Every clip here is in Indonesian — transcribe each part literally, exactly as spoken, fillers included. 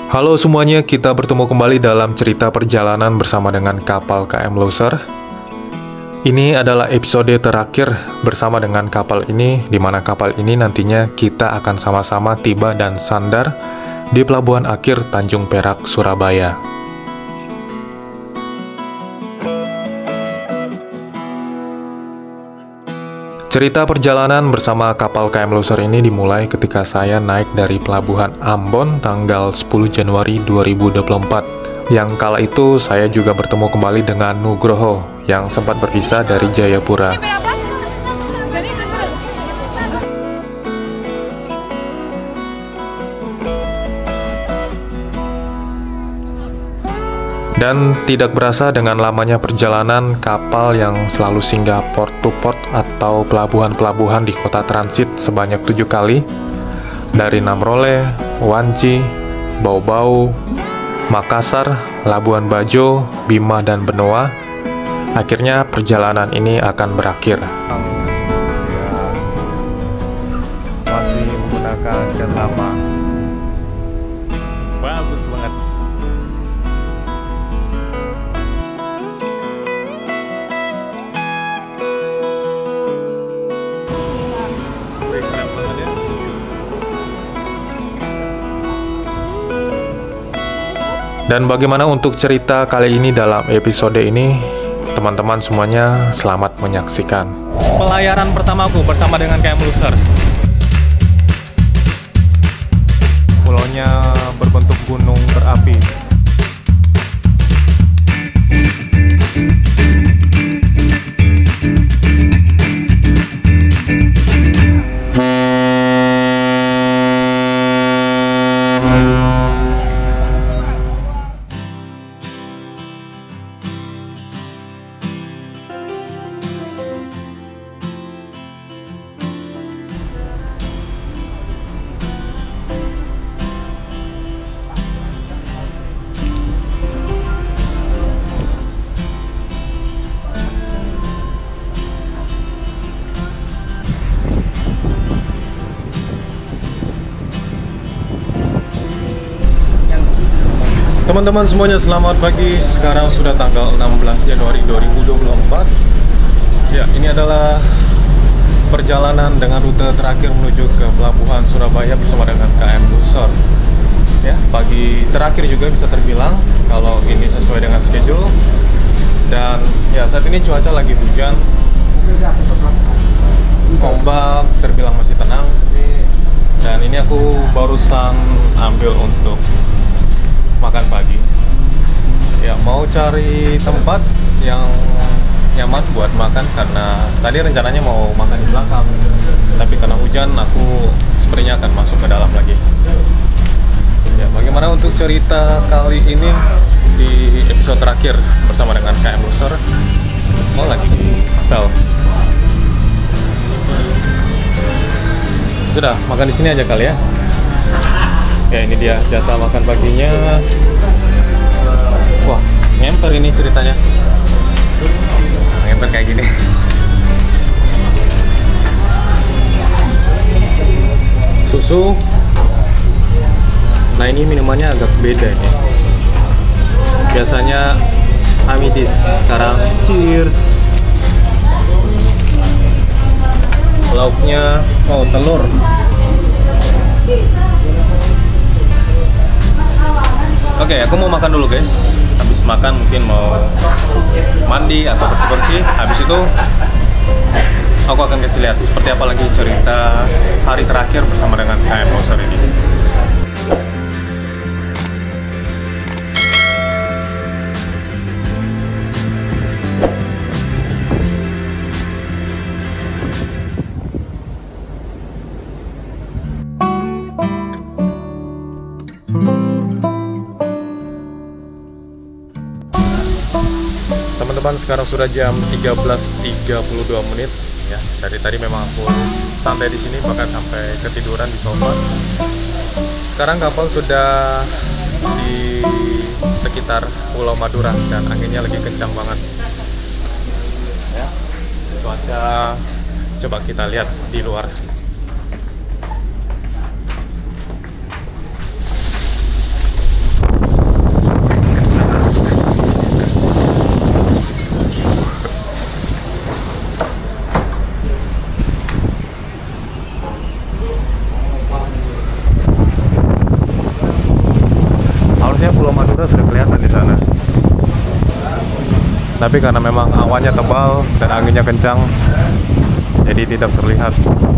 Halo semuanya, kita bertemu kembali dalam cerita perjalanan bersama dengan kapal K M Loser. Ini adalah episode terakhir bersama dengan kapal ini, di mana kapal ini nantinya kita akan sama-sama tiba dan sandar di pelabuhan akhir Tanjung Perak, Surabaya. Cerita perjalanan bersama kapal K M Loser ini dimulai ketika saya naik dari pelabuhan Ambon tanggal sepuluh Januari dua ribu dua puluh empat. Yang kala itu saya juga bertemu kembali dengan Nugroho yang sempat berpisah dari Jayapura. Dan tidak berasa dengan lamanya perjalanan kapal yang selalu singgah port to port atau pelabuhan-pelabuhan di kota transit sebanyak tujuh kali, dari Namrole, Wanci, Bau-Bau, Makassar, Labuan Bajo, Bima, dan Benoa. Akhirnya perjalanan ini akan berakhir. Masih menggunakan cat lama. Bagus banget. Dan bagaimana untuk cerita kali ini dalam episode ini? Teman-teman semuanya, selamat menyaksikan. Pelayaran pertamaku bersama dengan K M Loser. Pulaunya berbentuk gunung berapi. Teman-teman semuanya, selamat pagi. Sekarang sudah tanggal enam belas Januari dua ribu dua puluh empat. Ya, ini adalah perjalanan dengan rute terakhir menuju ke pelabuhan Surabaya bersama dengan K M Loser. Ya, pagi terakhir juga bisa terbilang kalau ini sesuai dengan schedule. Dan ya, saat ini cuaca lagi hujan. Ombak terbilang masih tenang. Dan ini aku barusan ambil untuk makan pagi. Ya, mau cari tempat yang nyaman buat makan karena tadi rencananya mau makan di belakang, tapi karena hujan aku sepertinya akan masuk ke dalam lagi. Ya, bagaimana untuk cerita kali ini di episode terakhir bersama dengan K M Loser? Mau lagi hotel. Sudah, makan di sini aja kali ya. Ya, ini dia jatah makan paginya. Wah, ngemper ini ceritanya. Ngemper kayak gini. Susu. Nah, ini minumannya agak beda nih. Biasanya Amidis, sekarang Cheers. Lauknya, oh, telur. Oke, okay, aku mau makan dulu guys. Habis makan mungkin mau mandi atau bersih-bersih. Habis itu aku akan kasih lihat seperti apa lagi cerita hari terakhir bersama dengan K M Loser ini. Teman-teman, sekarang sudah jam tiga belas tiga puluh dua menit ya. Dari tadi memang aku santai di sini, bahkan sampai ketiduran di sofa. Sekarang kapal sudah di sekitar Pulau Madura dan anginnya lagi kencang banget. Ya, cuaca coba kita lihat di luar. Tapi karena memang awannya tebal dan anginnya kencang, jadi tidak terlihat.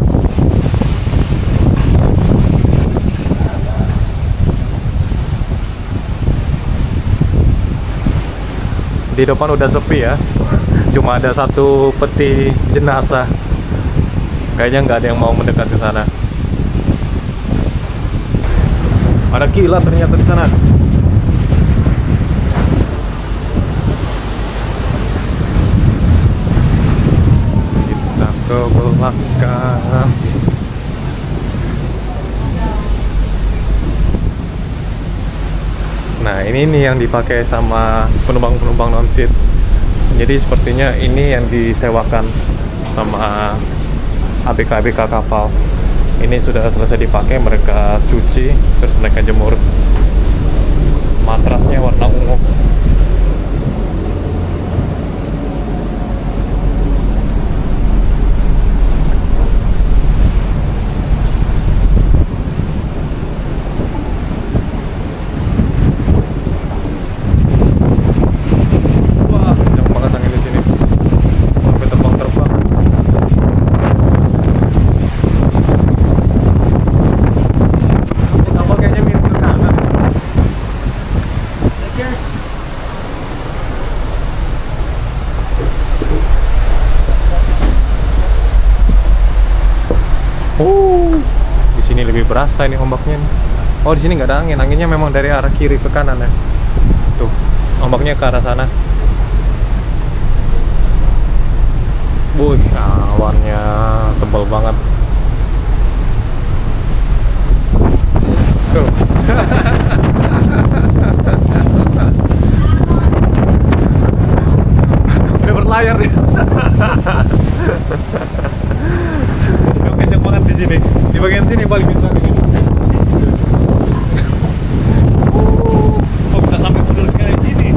Di depan udah sepi ya, cuma ada satu peti jenazah. Kayaknya nggak ada yang mau mendekat ke sana. Ada kilat ternyata di sana. Kita ke belakang. Nah, ini nih yang dipakai sama penumpang-penumpang non-seat. Jadi sepertinya ini yang disewakan sama A B K-A B K kapal. Ini sudah selesai dipakai, mereka cuci, terus mereka jemur. Matrasnya warna ungu. Oh, di sini lebih berasa ini ombaknya. Oh, di sini nggak ada angin. Anginnya memang dari arah kiri ke kanan ya. Tuh, ombaknya ke arah sana. Wuih, awannya tebal banget. Tuh. Udah berlayar nih. Kenceng banget di sini. Di bagian sini paling kencang di sini. Oh, bisa sampai mundur kayak gini.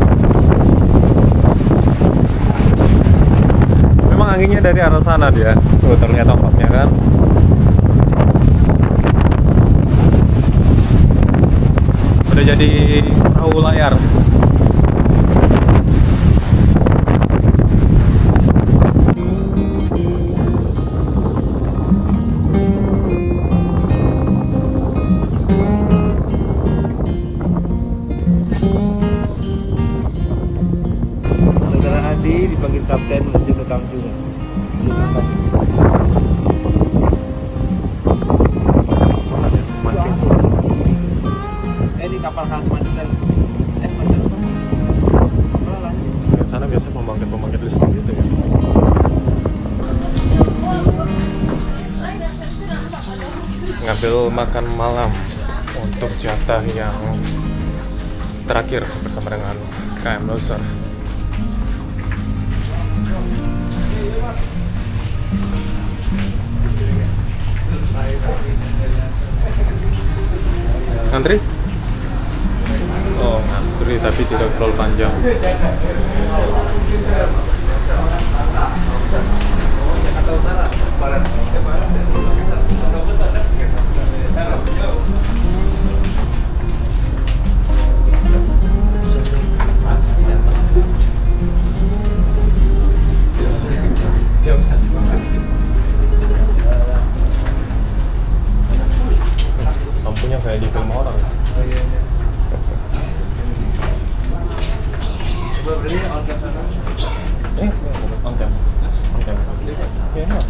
Memang anginnya dari arah sana dia. Tuh terlihat ombaknya kan. Udah jadi perahu layar. Dipanggil kapten menuju ke Tanjung. Eh, ini kapal khas Madinah. Eh, Madinah. Di sana biasa pembangkit-pembangkit listrik gitu ya. Ngambil makan malam untuk jatah yang terakhir bersama dengan K M Loser. Ngantri? Oh, ngantri tapi tidak terlalu panjang. Lampunya kayak di film horor. Eh, on cam, on cam. Ya, no.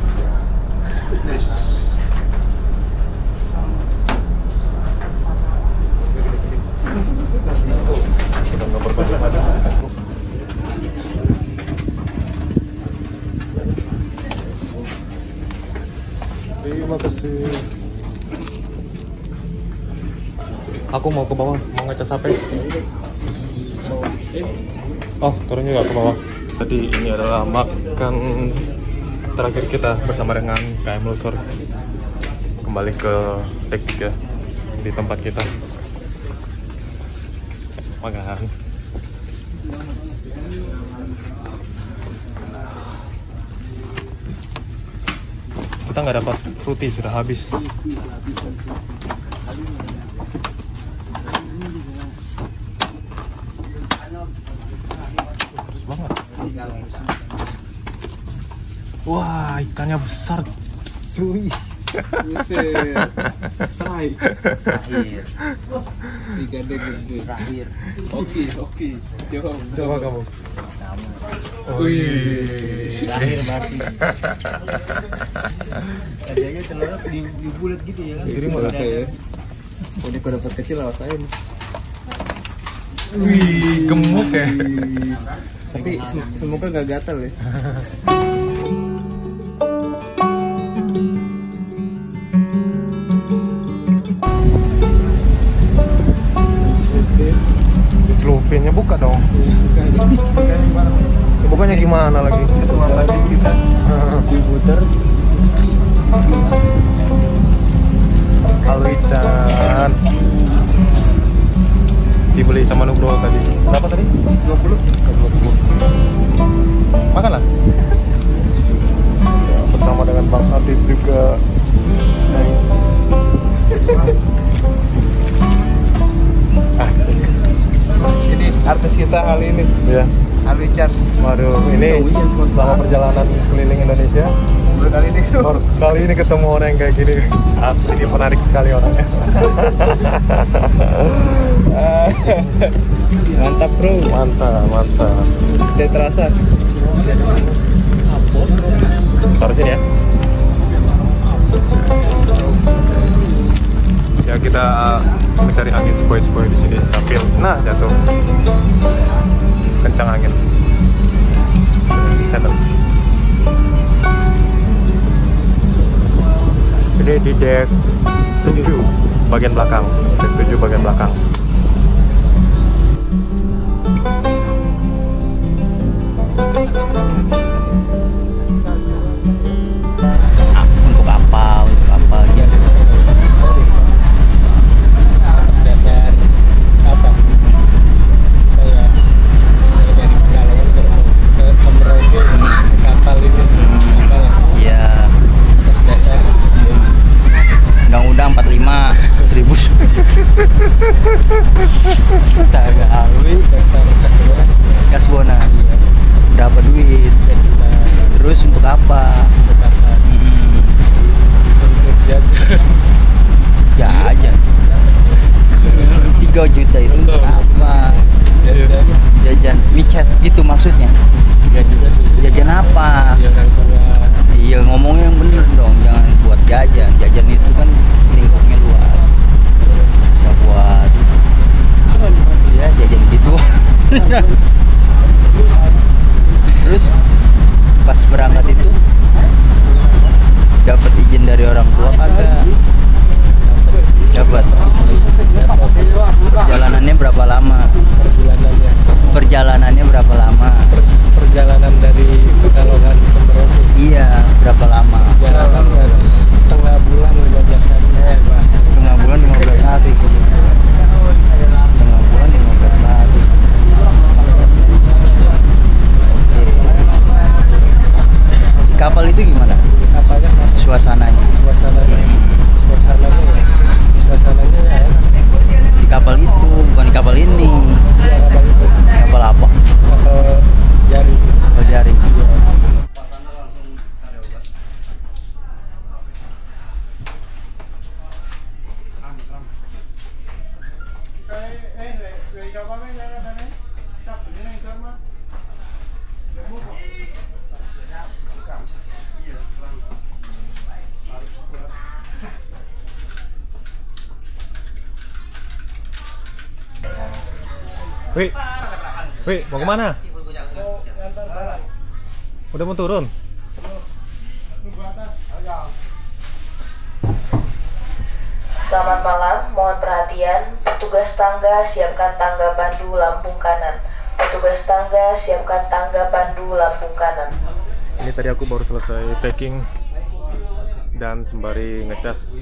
Sudah nggak berbalik pada. Terima kasih. Aku mau ke bawah, mau ngecas H P. Oh, turun juga ke bawah. Jadi ini adalah makan terakhir kita bersama dengan K M Loser. Kembali ke deck tiga di tempat kita. Makan. Kita nggak dapat fruity, sudah habis. Terus banget. Wah, ikannya besar. Cuy. Buset. Strike. Terakhir. Tiga D gede. Terakhir. Oke, oke. Coba. Coba kamu. Sama. Wih. Terakhir berarti. Kayaknya telurnya di, di bulat gitu ya kan. Kiri malah kayak. Udah kau dapat kecil awasain. Wih, gemuk ya. Tapi sem- semoga gak gatal ya. Celupinnya buka dong. Bukannya gimana lagi? Ketua basis kita diputer. Halo Ican. Dibeli sama Nugroho tadi. Berapa tadi? dua puluh. dua puluh. Makanlah. Ya, bersama dengan Bang Adib juga. Asik. Jadi artis kita kali ini Ya. Alwican. Waduh, ini selama perjalanan keliling Indonesia Baru kali ini tuh. baru kali ini ketemu orang yang kayak gini. Asli dia menarik sekali orangnya. Mantap bro. Mantap, mantap. Udah terasa. Taruh sini ya. Ya kita mencari angin sepoi-sepoi di sini sambil nah jatuh. Kencang angin. Center. Ini di deck tujuh bagian belakang. Deck tujuh bagian belakang. Ah, untuk apa? Untuk apa ya? Atas dasar apa? Saya saya dari Pekalongan ke ke Merauke ke kapal ini. Kapal Ya, atas dasar undang-undang empat puluh lima seribu. Astaga, Alwi. dasar Kasbona. Kasbona. Berapa duit? Terus untuk apa? Hmm, Untuk jajan. jajan. tiga juta itu untuk apa? Jajan. Jajan micet itu maksudnya. Enggak juga sih. Jajan apa? Ya orang tua. Iya, ngomongnya yang bener dong, jangan buat jajan. Jajan itu kan lingkupnya luas. Bisa buat ya jajan gitu. Terus pas berangkat itu dapat izin dari orang tua kagak? Dapat. Perjalanannya berapa lama? Perbulanannya. Perjalanannya berapa lama? Perjalanan dari Pekalongan ke Merauke. Iya, berapa lama? Perjalanan habis setengah bulan lima belas hari. Eh, Pak. Setengah bulan lima belas hari. Setengah bulan lima belas hari. Oke. Kapal itu gimana? Kapalnya masuk Suasananya? suasananya. Suasananya ya. Suasananya ya. Di kapal itu, bukan di kapal ini. Iya, kapal itu. Kapal apa? Kapal jari. Kapal jaring. Wih, wih, mau kemana? Udah mau turun? Selamat malam, mohon perhatian. Petugas tangga siapkan tangga pandu lambung kanan. Petugas tangga siapkan tangga pandu lambung kanan. Ini tadi aku baru selesai packing dan sembari ngecas.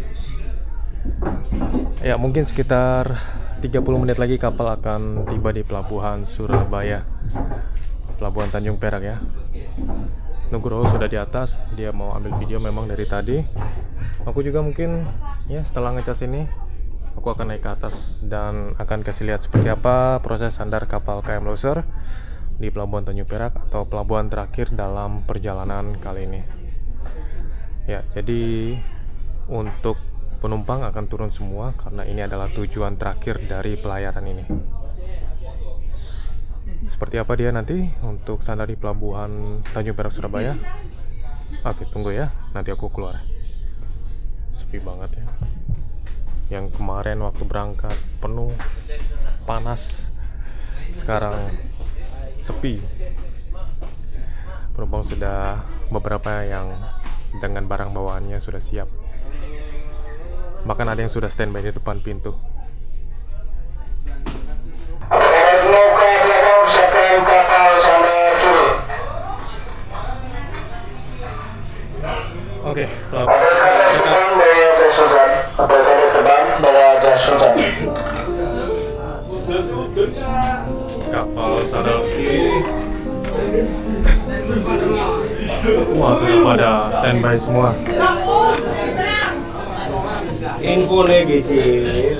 Ya, mungkin sekitar tiga puluh menit lagi kapal akan tiba di pelabuhan Surabaya, pelabuhan Tanjung Perak ya. Nugroho sudah di atas, dia mau ambil video memang dari tadi. Aku juga mungkin ya setelah ngecas ini aku akan naik ke atas dan akan kasih lihat seperti apa proses sandar kapal K M Loser di Pelabuhan Tanjung Perak atau pelabuhan terakhir dalam perjalanan kali ini. Ya, jadi untuk penumpang akan turun semua karena ini adalah tujuan terakhir dari pelayaran ini. Seperti apa dia nanti untuk standar di Pelabuhan Tanjung Perak Surabaya? Oke, tunggu ya, nanti aku keluar. Sepi banget ya. Yang kemarin waktu berangkat penuh, panas, sekarang sepi. Penumpang sudah beberapa yang dengan barang bawaannya sudah siap. Bahkan ada yang sudah standby di depan pintu. Oke, kapal sadar kiri. Wah, sudah pada standby semua. Info negatif.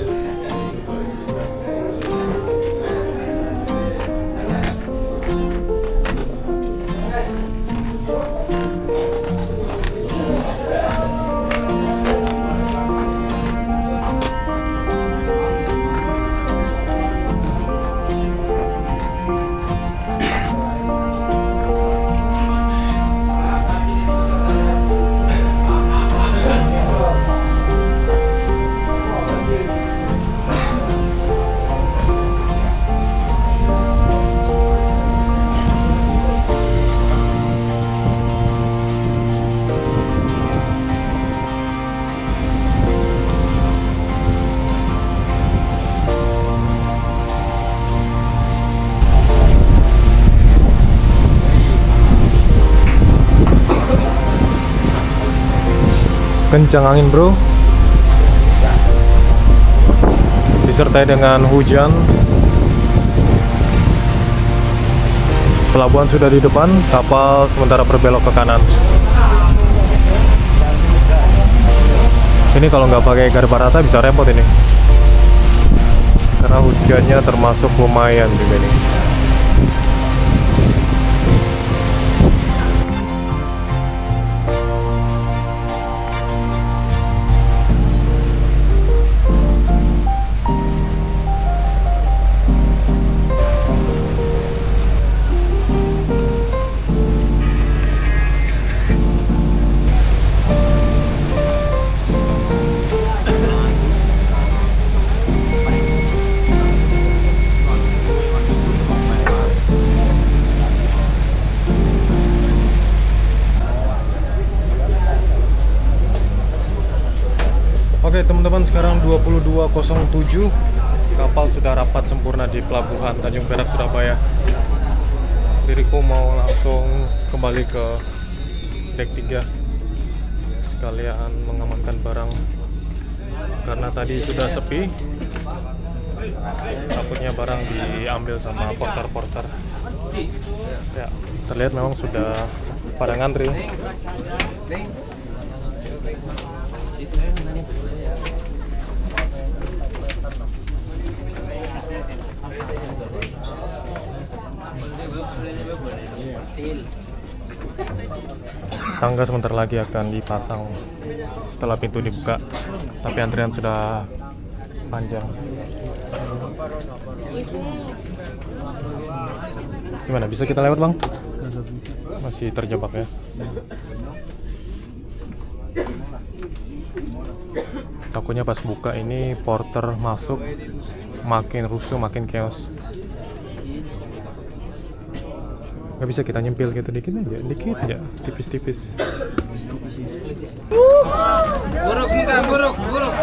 Kencang angin bro, disertai dengan hujan. Pelabuhan sudah di depan, kapal sementara berbelok ke kanan. Ini kalau nggak pakai garba rata bisa repot ini, karena hujannya termasuk lumayan juga nih. Oke teman-teman, sekarang dua puluh dua nol tujuh, kapal sudah rapat sempurna di Pelabuhan Tanjung Perak Surabaya. Diriku mau langsung kembali ke dek tiga sekalian mengamankan barang karena tadi sudah sepi, takutnya barang diambil sama porter-porter. Ya, terlihat memang sudah pada ngantri. Tangga sebentar lagi akan dipasang setelah pintu dibuka, tapi antrian sudah panjang. Gimana, bisa kita lewat bang? Masih terjebak ya? Takutnya pas buka ini porter masuk, makin rusuh, makin chaos. Nggak bisa kita nyempil gitu dikit aja, dikit aja, tipis-tipis. Buruk muka, buruk, buruk.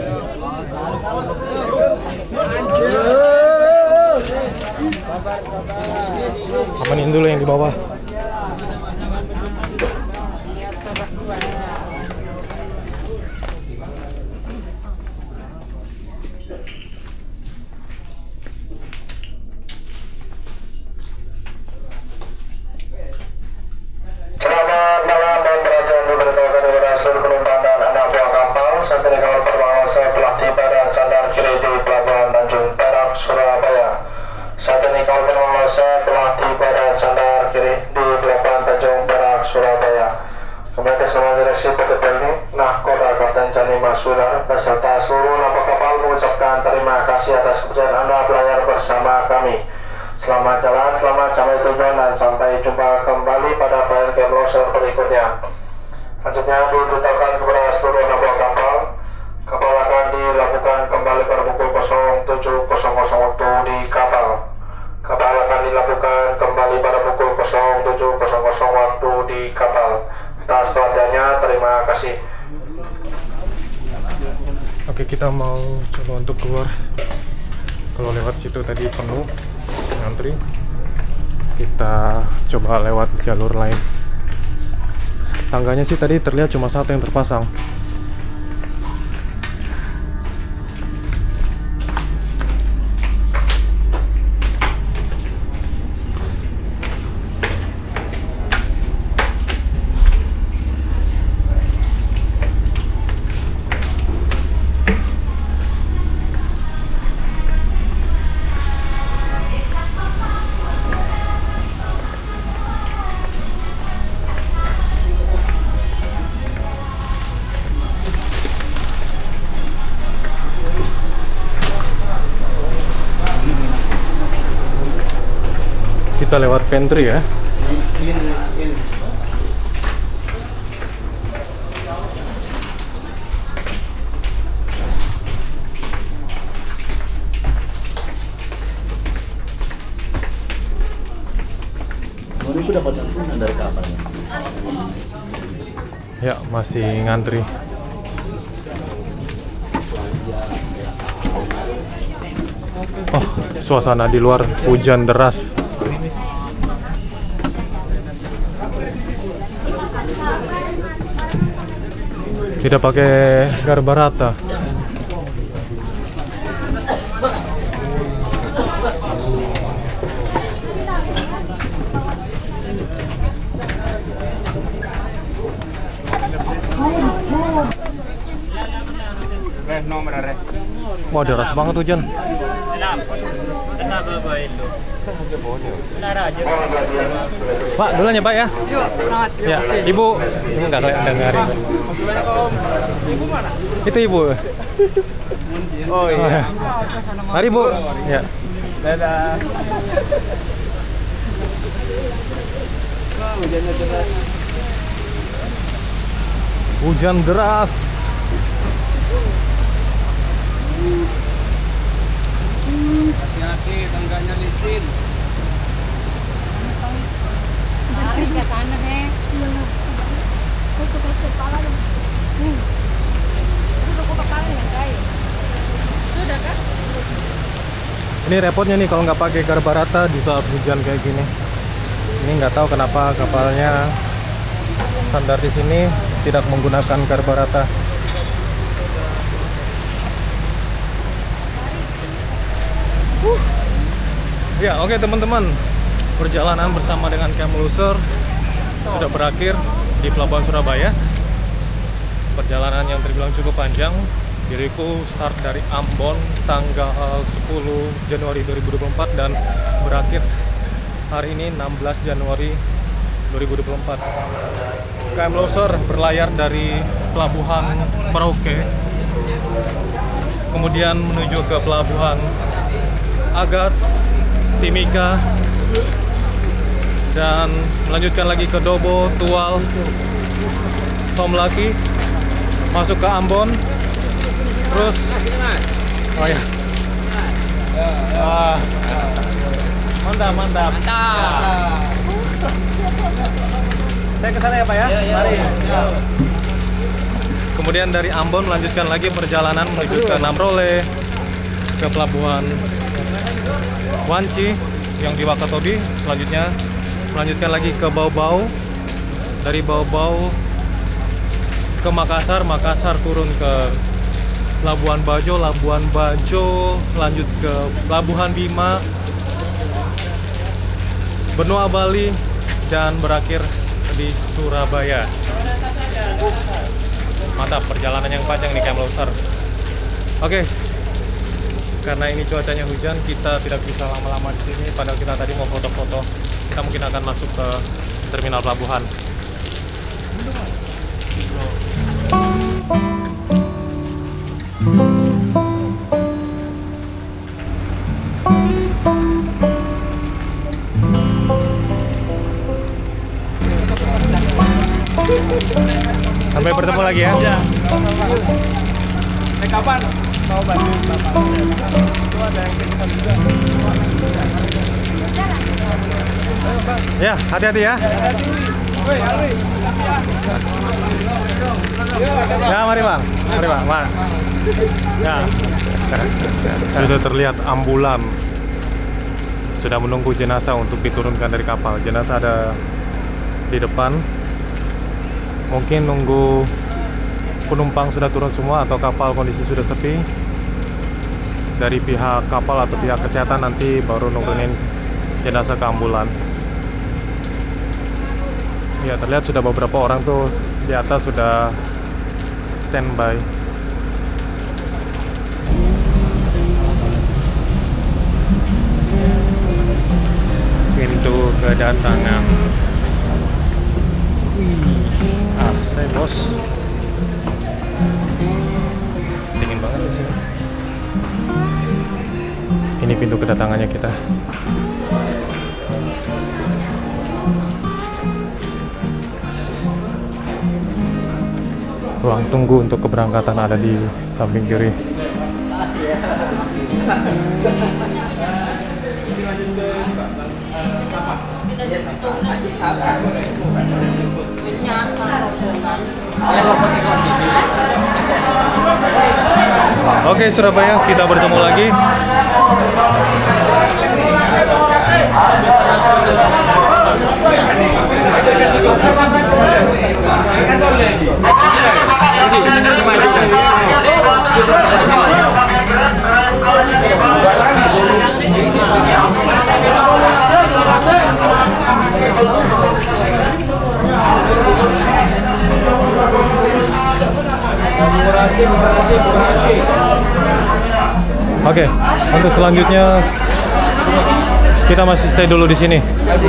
Sabar, sabar. Amanin dulu yang di bawah. Surabaya. Saat ini kapal penumpang telah tiba P T Pelni, Nahkoda Kapten Jani Masudar beserta seluruh napak kapal mengucapkan terima kasih atas kepercayaan Anda berlayar bersama kami. Selamat jalan, selamat sampai tujuan, dan sampai jumpa kembali pada perayaan Camp Loser berikutnya. Selanjutnya diberitahukan kepada seluruh napak kapal, kapal akan dilakukan kembali pada pukul tujuh waktu di kapal. Kapal akan dilakukan kembali pada pukul tujuh waktu di kapal. Atas perhatiannya, terima kasih. Oke, kita mau coba untuk keluar. Kalau lewat situ tadi penuh ngantri, kita coba lewat jalur lain. Tangganya sih tadi terlihat cuma satu yang terpasang. Kita lewat pantry ya. Itu dapat santunan dari kapalnya. Ya, masih ngantri. Oh, suasana di luar hujan deras. Tidak pakai garbarata. Wah, deras banget hujan. Pak, duluan ya Pak ya. Ya, Ibu. Ibu nggak kelihatan dengerin. Ibu mana? Itu Ibu. Oh iya. Mari Bu. Ya. Dadah. Hujannya deras. Hujan deras. Hati-hati, tangganya licin. Lari ke sana deh. Sudah kah? Ini repotnya nih kalau nggak pakai garbarata di saat hujan kayak gini. Ini nggak tahu kenapa kapalnya sandar di sini tidak menggunakan garbarata. Uh. Ya, oke okay, teman-teman. Perjalanan bersama dengan Camp Loser sudah berakhir di Pelabuhan Surabaya. Perjalanan yang terbilang cukup panjang. Diriku start dari Ambon tanggal sepuluh Januari dua ribu dua puluh empat dan berakhir hari ini enam belas Januari dua ribu dua puluh empat. Camp Loser berlayar dari Pelabuhan Merauke, kemudian menuju ke Pelabuhan Agats, Timika, dan melanjutkan lagi ke Dobo, Tual, Somlaki, masuk ke Ambon, terus oh ya, ah, mantap mantap. Mantap. Saya ke sana ya Pak ya. Mari. Kemudian dari Ambon melanjutkan lagi perjalanan menuju ke Namrole, ke Pelabuhan Wanci yang di Wakatobi. Selanjutnya melanjutkan lagi ke Bau-Bau, dari Bau-Bau ke Makassar, Makassar turun ke Labuan Bajo, Labuan Bajo lanjut ke Pelabuhan Bima, Benoa Bali, dan berakhir di Surabaya. Mantap, perjalanan yang panjang di Camp Loser. Oke, karena ini cuacanya hujan, kita tidak bisa lama-lama di sini. Padahal kita tadi mau foto-foto. Kita mungkin akan masuk ke terminal pelabuhan. Sampai bertemu lagi ya. Ya. Eh, kapan mau bantuin Bapak? Itu ada yang pingsan juga. Ya, hati-hati ya. Woi, Alwi. Ya, mari bang, mari bang, Bang. Ya, sudah terlihat ambulan sudah menunggu jenazah untuk diturunkan dari kapal. Jenazah ada di depan. Mungkin nunggu penumpang sudah turun semua atau kapal kondisi sudah sepi. Dari pihak kapal atau pihak kesehatan nanti baru nurunin jenazah ke ambulan. Ya, terlihat sudah beberapa orang tuh di atas sudah standby. Pintu kedatangan. Wih, A C bos. Dingin banget di sini. Ini pintu kedatangannya kita. Ruang tunggu untuk keberangkatan ada di samping kiri. Oke Surabaya, kita bertemu lagi. Oke, untuk selanjutnya kita masih stay dulu di sini.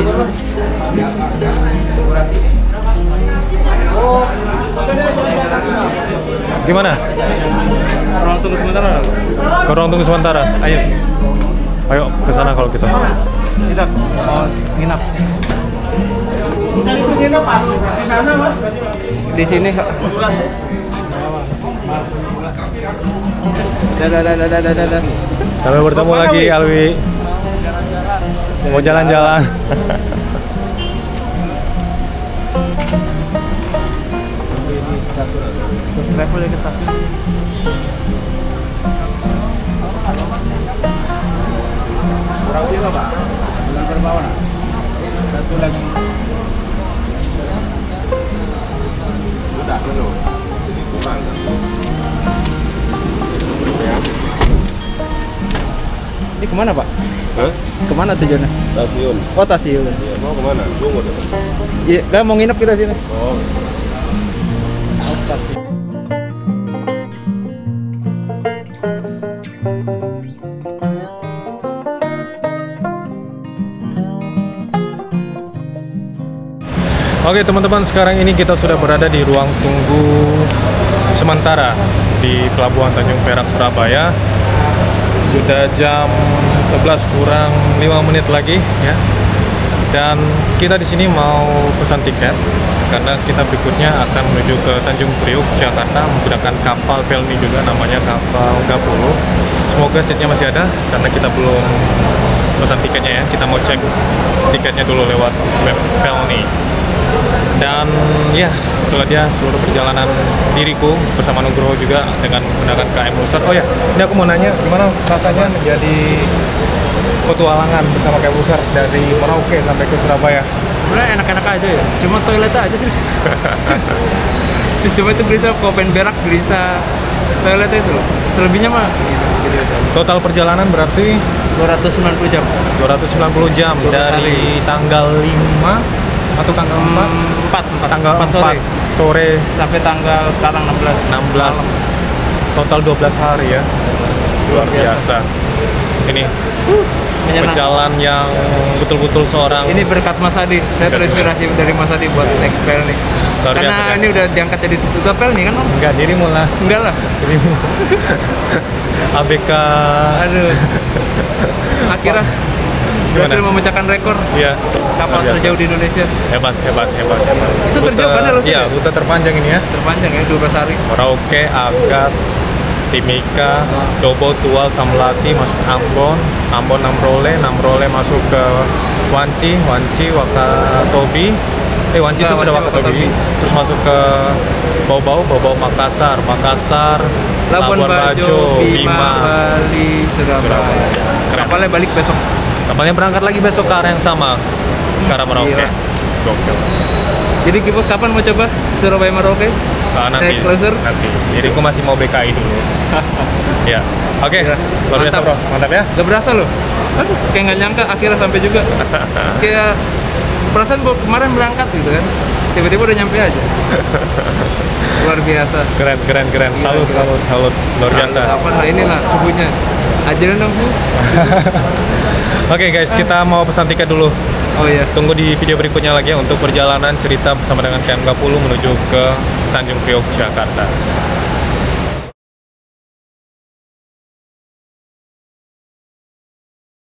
Gimana? Ruang tunggu sementara. Ke ruang tunggu sementara. Ayo. Ayo ke sana kalau kita. Tidak. Mau nginap. Nginap di sana, Mas. Di sini. Dadah, dadah, dadah, dadah. Sampai bertemu lagi, Alwi. Mau jalan-jalan. Level ke stasiun. Kurang juga, Pak. Bulan terbawah. Satu lagi. Sudah, dulu. Kurang. Ini kemana Pak? Hah? Kemana tujuannya? Stasiun. Oh stasiun. Ya, mau kemana? Tunggu deh. Iya, kita mau nginep kita sini. Oh. Oh stasiun. Oke teman-teman, sekarang ini kita sudah berada di ruang tunggu sementara di Pelabuhan Tanjung Perak, Surabaya. Sudah jam sebelas kurang lima menit lagi ya. Dan kita di sini mau pesan tiket karena kita berikutnya akan menuju ke Tanjung Priuk, Jakarta menggunakan kapal Pelni juga, namanya kapal Gapulu. Semoga seatnya masih ada karena kita belum pesan tiketnya ya. Kita mau cek tiketnya dulu lewat web Pelni. Dan ya, itulah dia seluruh perjalanan diriku bersama Nugroho juga dengan menggunakan K M Lusar. Oh ya, ini aku mau nanya gimana rasanya menjadi petualangan bersama K M Lusar dari Merauke sampai ke Surabaya? Sebenarnya enak-enak aja ya. Cuma toilet aja sih. Cuma itu gelisah kopen berak, gelisah toiletnya itu loh. Selebihnya mah gitu. Total perjalanan berarti dua ratus sembilan puluh jam. dua ratus sembilan puluh jam dari tanggal lima atau tanggal empat? empat, empat, tanggal empat sore. sore Sampai tanggal sekarang enam belas. enam belas. Total dua belas hari ya. Luar biasa. Ini menyenangkan. Pejalan yang betul-betul seorang. Ini berkat Mas Adi, saya terinspirasi dari Mas Adi buat naik trail nih. Luar Karena biasa, kan? ini udah diangkat jadi tutor trail nih kan Om? Enggak, dirimu lah. Enggak lah. Dirimu. A B K. Aduh. Akhirnya berhasil Gimana? memecahkan rekor Iya. kapal luar biasa. terjauh di Indonesia. Hebat, hebat, hebat, hebat. Itu terjauh kan ya, Los? Iya, rute terpanjang ini ya. Terpanjang ya, dua belas hari. Merauke, Agats, Timika, Dobo, Tual, Samlati masuk Ambon, Ambon Namrole, Namrole masuk ke Wanci, Wanci, Wakatobi. Eh Wanci itu Nah, sudah Wanci, Wakatobi. Wakatobi. Terus masuk ke Bau-Bau, Bau-Bau Makassar, Makassar, Labuan Bajo, Bima, Bali, Surabaya. Surabaya. Keren. Kapalnya balik besok. Kapalnya berangkat lagi besok ke arah yang sama, ke arah Merauke. Gila. Gokil. Jadi kita kapan mau coba Surabaya Merauke? Ah, nanti, Naik closer? nanti. Jadi aku masih mau B K I dulu. Ya, oke. Gila. Luar biasa Mantap. bro, mantap ya. Gak berasa loh. Aduh, kayak nggak nyangka akhirnya sampai juga. Kayak perasaan gua kemarin berangkat gitu kan. Tiba-tiba udah nyampe aja. Luar biasa. Keren, keren, keren. Gila, Salut, gila. salut, salut. Luar biasa. Apa nah inilah suhunya. Ajarin dong Bu. Oke guys, kita mau pesan tiket dulu. Oh iya. Tunggu di video berikutnya lagi ya untuk perjalanan cerita bersama dengan K M tiga puluh menuju ke Tanjung Priok, Jakarta.